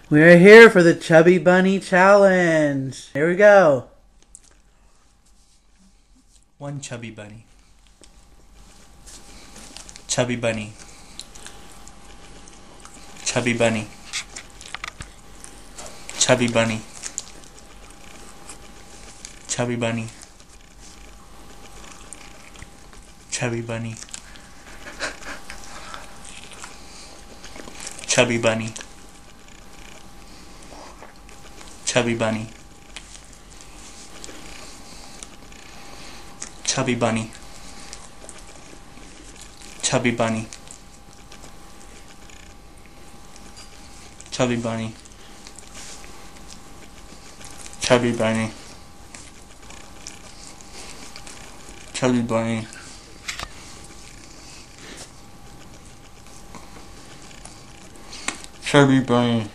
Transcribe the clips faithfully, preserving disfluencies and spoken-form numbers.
We're here for the Chubby Bunny Challenge. Here we go. One chubby bunny. Chubby bunny. Chubby bunny. Chubby bunny. Chubby bunny. Chubby bunny. Chubby bunny. Chubby bunny. Chubby bunny. Chubby bunny. Chubby bunny. Chubby bunny. Chubby bunny. Chubby bunny.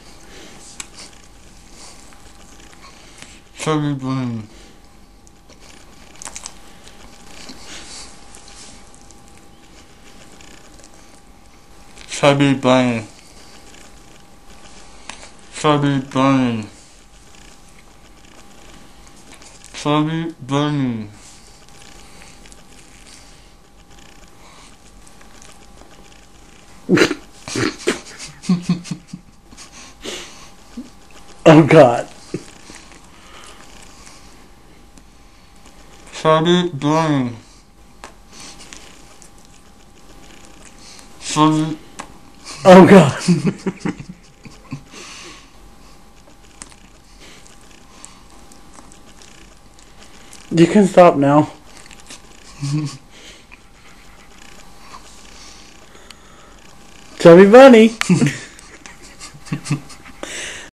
Chubby bunny. Chubby bunny. Chubby bunny. Chubby bunny. Oh God. Chubby bunny. Chubby. Oh God. You can stop now. Chubby Bunny.